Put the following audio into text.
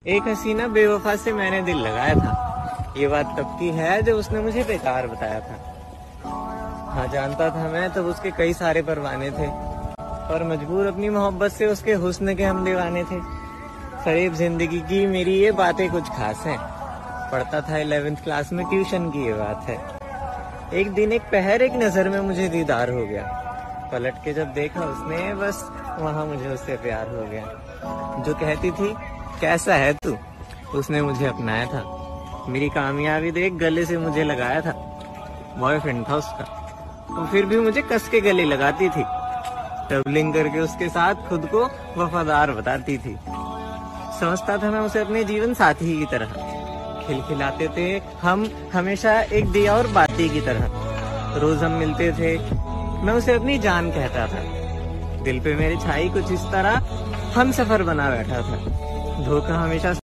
एक हसीना बेवफा से मैंने दिल लगाया था। ये बात तब की है जब उसने मुझे बेकार बताया था। हाँ जानता था मैं तब उसके कई सारे परवाने थे, पर मजबूर अपनी मोहब्बत से उसके हुस्न के हम दीवाने थे। करीब जिंदगी की मेरी ये बातें कुछ खास हैं। पढ़ता था 11th क्लास में, ट्यूशन की ये बात है। एक दिन एक पहर एक नजर में मुझे दीदार हो गया। पलट के जब देखा उसने, बस वहाँ मुझे उससे प्यार हो गया। जो कहती थी कैसा है तू, उसने मुझे अपनाया था। मेरी कामयाबी देख गले से मुझे लगाया था। बॉयफ्रेंड था उसका, तो फिर भी मुझे कस के गले लगाती थी। ट्रैवलिंग करके उसके साथ खुद को वफादार बताती थी। समझता था मैं उसे अपने जीवन साथी की तरह। खिलखिलाते थे हम हमेशा एक दिया और बाती की तरह। रोज हम मिलते थे, मैं उसे अपनी जान कहता था। दिल पे मेरे छाई कुछ इस तरह हम सफर बना बैठा था। धोखा हमेशा